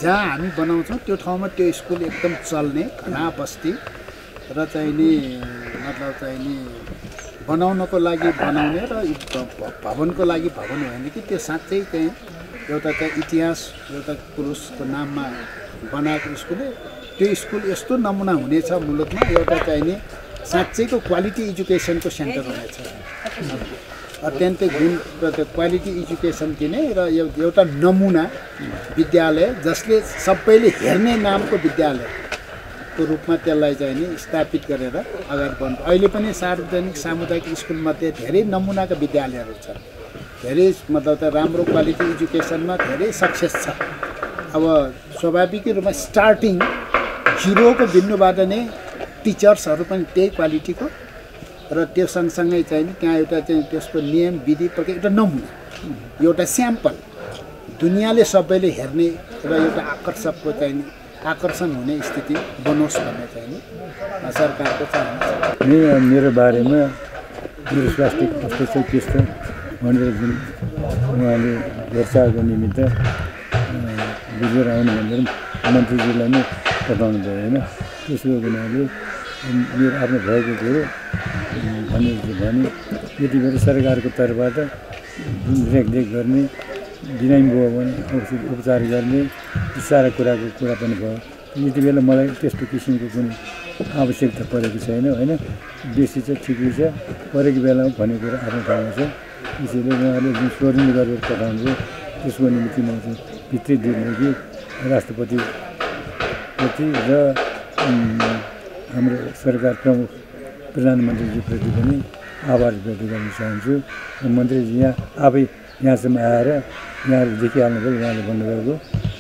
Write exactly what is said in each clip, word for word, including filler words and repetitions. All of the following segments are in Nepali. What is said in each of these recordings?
जहाँ हामी बनाउँछौँ त्यो ठाउँमा त्यो स्कुल एकदम चल्ने घना बस्ती र चाहिँ नि मतलब चाहिँ नि बनाउनको लागि बनाउने र भवनको लागि भवन होइन कि त्यो साँच्चै चाहिँ एउटा चाहिँ इतिहास एउटा पुरुषको नाममा बनाएको स्कुल हो। त्यो स्कुल यस्तो नमुना हुनेछ मुलुकमा एउटा चाहिँ नि साँच्चैको क्वालिटी एजुकेसनको सेन्टर हुनेछ। अत्यन्तै गुण र त्यो क्वालिटी एजुकेसन दिने र एउटा नमुना विद्यालय जसले सबैले हेर्ने नामको विद्यालयको रूपमा त्यसलाई चाहिँ नि स्थापित गरेर अगाडि बढ्नु। अहिले पनि सार्वजनिक सामुदायिक स्कुलमध्ये धेरै नमुनाका विद्यालयहरू छन्। धेरै मतलब त राम्रो क्वालिटी एजुकेसनमा धेरै सक्सेस छ। अब स्वाभाविक रूपमा स्टार्टिङ जिरोको बिन्दुबाट नै टिचर्सहरू पनि त्यही क्वालिटीको र त्यो सँगसँगै चाहिँ त्यहाँ एउटा चाहिँ त्यसको नियम विधि प्रकार एउटा नमुना एउटा स्याम्पल दुनियाँले सबैले हेर्ने र एउटा आकर्षकको चाहिँ आकर्षण हुने स्थिति बनोस् भन्ने चाहिँ सरकारको चाहना छ। मेरो बारेमा मेरो स्वास्थ्य कस्तो छ त्यस्तो भनेर जुन उहाँले हेरचाहको निमित्त बुझेर आउनु भनेर मन्त्रीजीलाई नै पठाउनु भयो होइन। त्यसको हुनाले मेरो आफ्नो भएको कुरो भने भने यति बेला सरकारको तर्फबाट जुन रेखदेख गर्ने बिरामी भयो भने औषध उपचार गर्ने सारा कुराको कुरा पनि भयो। यति बेला मलाई त्यस्तो किसिमको कुनै आवश्यकता परेको छैन होइन। बेसी चाहिँ ठिकै छ परेको बेलामा भन्ने कुरा आफ्नो ठाउँमा छ। त्यसैले उहाँले जुन स्वर्णिम गरेर पठाउनु त्यसको निम्ति म चाहिँ भित्री दिनदेखि राष्ट्रपतिप्रति र हाम्रो सरकार प्रमुख प्रधानमन्त्रीजीप्रति पनि आभार व्यक्त गर्न चाहन्छु। मन्त्रीजी यहाँ आफै यहाँसम्म आएर यहाँहरू देखिहाल्नुभयो उहाँले भन्नुभएको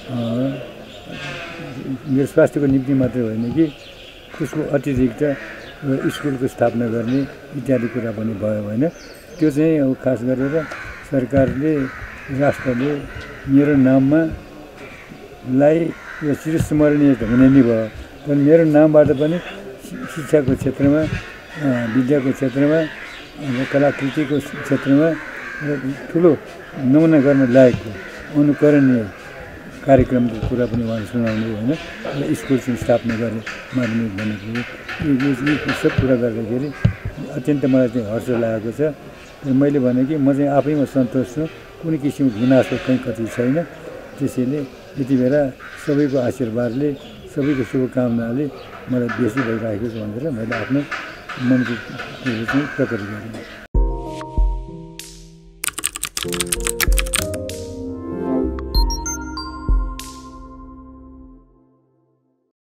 मेरो स्वास्थ्यको निम्ति मात्रै होइन कि त्यसको अतिरिक्त स्कुलको स्थापना गर्ने इत्यादि कुरा पनि भयो होइन। त्यो चाहिँ अब खास गरेर सरकारले राष्ट्रले मेरो नाममा लाई यो चिरस्मरणीय हुने नै भयो। तर मेरो नामबाट पनि शिक्षाको क्षेत्रमा विद्याको क्षेत्रमा कलाकृतिको क्षेत्रमा ठुलो नमुना गर्न लायकको अनुकरणीय कार्यक्रमको कुरा पनि उहाँले सुनाउनु होइन। स्कुल चाहिँ स्थापना गरे माध्यमिक भनेको यो सब कुरा गर्दाखेरि अत्यन्त मलाई चाहिँ हर्ष लागेको छ। मैले भने कि म चाहिँ आफैमा सन्तोष छु कुनै किसिमको गुनासो कहीँ कति छैन। त्यसैले यति बेला सबैको आशीर्वादले सबैको शुभकामनाले मलाई बेसी भइरहेको छ भनेर मैले आफ्नो मनको कुरो चाहिँ प्रकट गरेँ।